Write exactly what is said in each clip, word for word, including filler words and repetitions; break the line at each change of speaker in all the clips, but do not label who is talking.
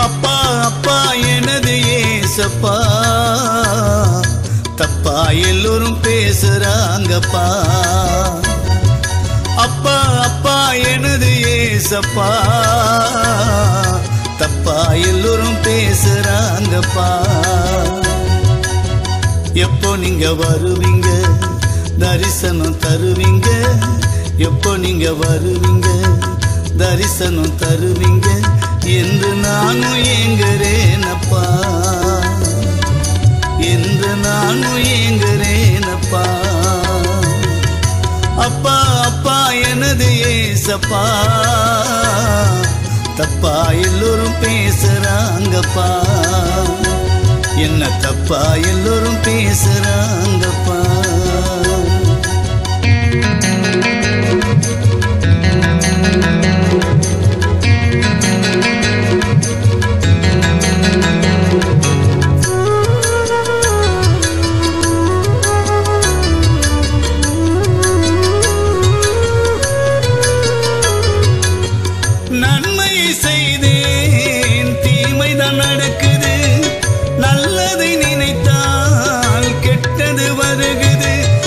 அப்பா அப்பா எனது ஏசப்பா தப்பா எல்லோரும் பேசுறாங்கப்பா அப்பா அப்பா எனது ஏசப்பா தப்பா எல்லோரும் பேசுறாங்கப்பா எப்போ நீங்க வருவீங்க தரிசனம் தருவீங்க எப்போ நீங்க வருவீங்க தரிசனம் தருவீங்க என்று நானும் ஏங்குறேனப்பா என்று நானும் ஏங்குறேனப்பா அப்பா அப்பா எனது ஏசப்பா தப்பா எல்லோரும் பேசுறாங்கப்பா என்ன தப்பா எல்லோரும் பேசுறாங்கப்பா நன்மை செய்தேன் தீமைதான் நடக்குது நல்லதை நினைத்தால் கெட்டது வருகுது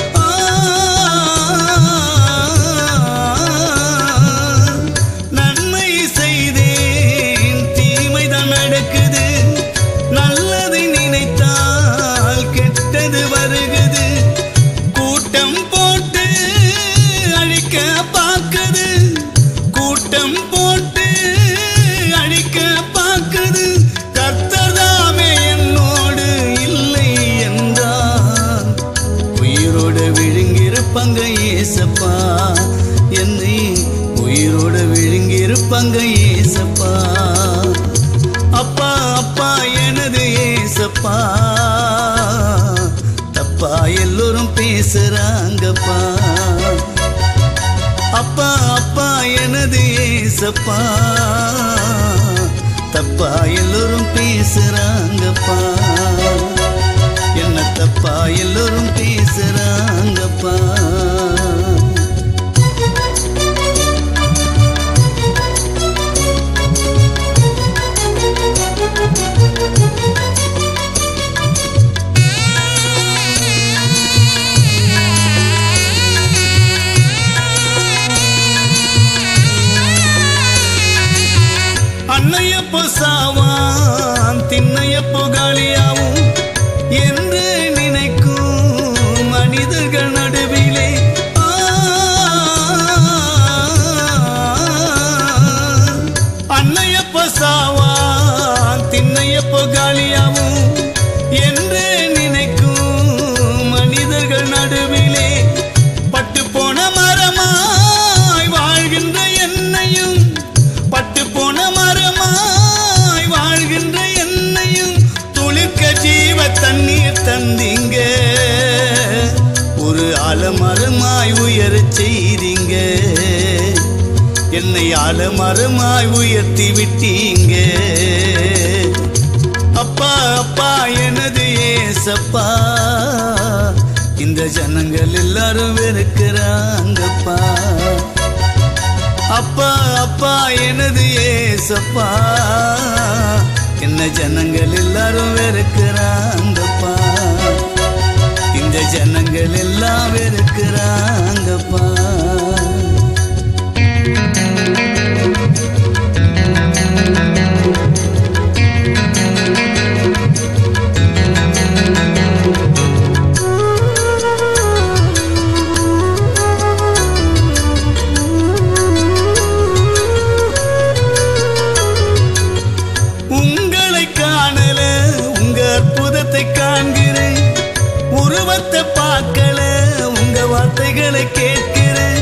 நன்மை செய்தேன் தீமைதான் நடக்குது நல்லதை நினைத்தால் கெட்டது வருகுது கூட்டம் போட்டு அழிக்க பார்க்குது கூட்டம் போட்டு அழிக்க பார்க்குது கர்த்தர்தாமே என்னோடு இல்லை என்றான் உயிரோடு விழுங்கிருப்பாங்க ஏசப்பா என்னை உயிரோடு விழுங்கிருப்பாங்க ஏசப்பா அப்பா அப்பா எனது ஏசப்பா தப்பா எல்லோரும் பேசுறாங்கப்பா அப்பா அப்பா எனது ஏசப்பா தப்பா எல்லோரும் பேசுறாங்கப்பா என்ன தப்பா எல்லோரும் பேசுறாங்கப்பா அன்னையப்போ சாவான் திண்ணையப்போ காலியாவும் என்று நினைக்கும் மனிதர்கள் நடுவிலே அன்னையப்போ சாவான் திண்ணையப்போ காலியாவும் என்று நினைக்கும் மனிதர்கள் நடுவிலே பட்டு போன மரமாய் வாழ்கின்ற என்னையும் பட்டு போன மரமாய் வாழ்கின்ற என்னையும் துளிர்க்க ஜீவ தண்ணீர் தந்தீங்க ஒரு ஆலமரமாய் உயர செய்தீங்க என்னை ஆலமரமாய் உயர்த்தி விட்டீங்க அப்பா அப்பா எனது ஏசப்பா இந்த ஜனங்கள் எல்லாரும் வெறுக்கிறாங்கப்பா அப்பா அப்பா எனது ஏசப்பா என்ன ஜனங்கள் எல்லாரும் வெறுக்கிறாங்கப்பா இந்த ஜனங்கள் எல்லாம் வெறுக்கிறாங்கப்பா காண்கிறேன் உருவத்தை பார்க்கல உங்க வார்த்தைகளை கேட்கிறேன்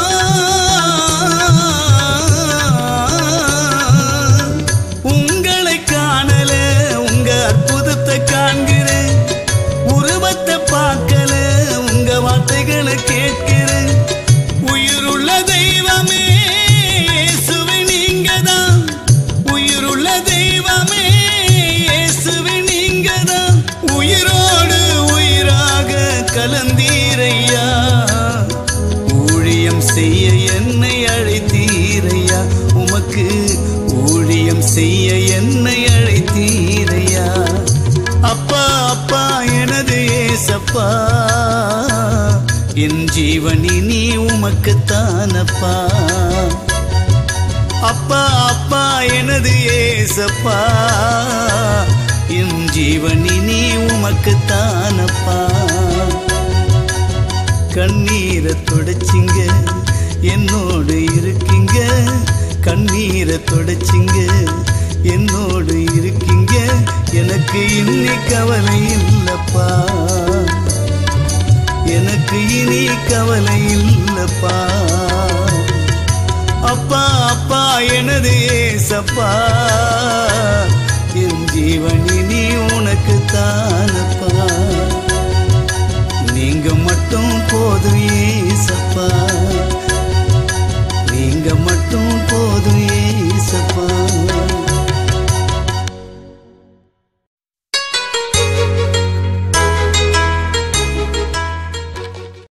உங்களை காணல உங்க அற்புதத்தை காண்கிறேன் உருவத்தை பார்க்கல உங்க வார்த்தைகளை கேட்கிறேன் உயிருள்ள தெய்வமே இயேசுவே நீங்கதான் உயிருள்ள தெய்வமே இயேசுவே நீங்கதான் உயிரோடு உயிராக கலந்தீரையா ஊழியம் செய்ய என்னை அழைத்தீரையா. அப்பா அப்பா எனது ஏசப்பா, என் ஜீவனி நீ உமக்குத்தானப்பா. அப்பா அப்பா எனது ஏசப்பா, என் ஜீவனி நீ உமக்குத்தானப்பா. கண்ணீரை தொடச்சிங்க என்னோடு இருக்கீங்க, கண்ணீரை தொடச்சிங்க என்னோடு இருக்கீங்க. எனக்கு இனி கவலை இல்லப்பா, எனக்கு இனி கவலை இல்லப்பா. அப்பா அப்பா எனது ஏசப்பா, என் ஜீவனி நீ உனக்கு தானப்பா. நீங்க மட்டும் போதும்